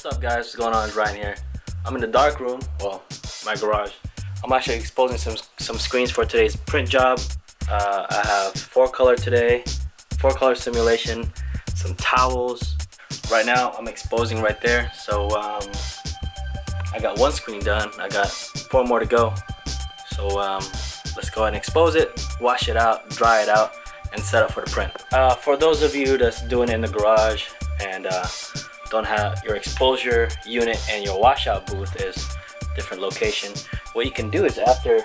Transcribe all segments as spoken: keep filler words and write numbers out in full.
What's up guys, what's going on? It's Ryan here. I'm in the dark room, well, my garage. I'm actually exposing some some screens for today's print job. Uh, I have four color today, four color simulation, some towels. Right now I'm exposing right there, so um, I got one screen done, I got four more to go. So um, let's go ahead and expose it, wash it out, dry it out, and set up for the print. Uh, for those of you that's doing it in the garage and uh, don't have your exposure unit and your washout booth is different location, what you can do is after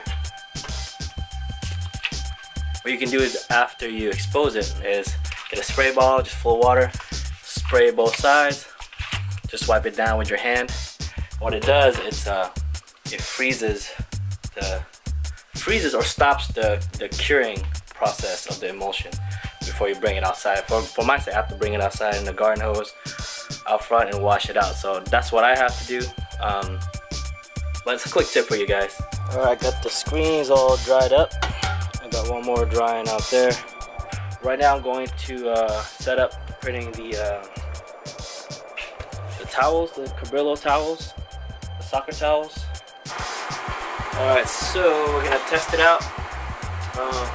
what you can do is after you expose it is get a spray ball, just full of water, spray both sides, just wipe it down with your hand. What it does, it's uh it freezes the freezes or stops the the curing process of the emulsion before you bring it outside. For, for my sake, I have to bring it outside in the garden hose out front and wash it out. So that's what I have to do. Um, but it's a quick tip for you guys. Alright, got the screens all dried up. I got one more drying out there. Right now I'm going to uh, set up printing the uh, the towels, the Cabrillo towels, the soccer towels. Alright, so we're gonna test it out. Uh,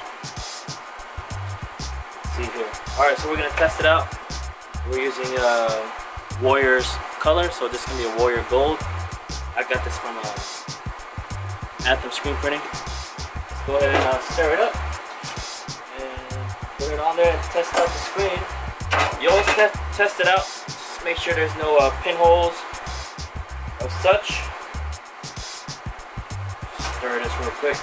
let's see here. Alright, so we're gonna test it out. We're using uh, Warriors color, so this is gonna be a Warrior Gold. I got this from uh, Anthem Screen Printing. Let's go ahead and uh, stir it up and put it on there and test out the screen. You always te test it out. Just make sure there's no uh, pinholes of such. Stir this real quick.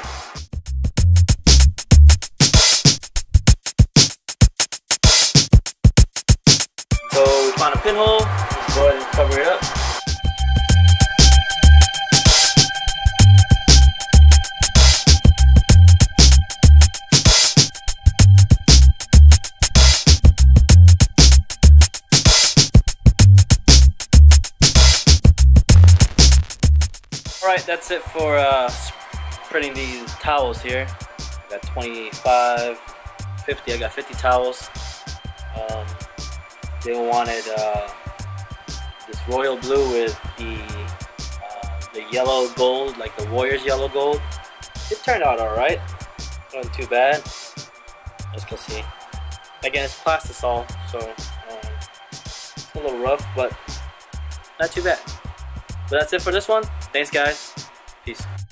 So we found a pinhole. Let's go ahead and cover it up. Alright, that's it for uh, printing these towels here. I got twenty-five, fifty, I got fifty towels. Um, they wanted uh, this royal blue with the, uh, the yellow gold, like the Warriors yellow gold. It turned out alright, wasn't too bad. Let's go see. Again, it's plastisol, so um, it's a little rough, but not too bad. But that's it for this one. Thanks guys. Peace.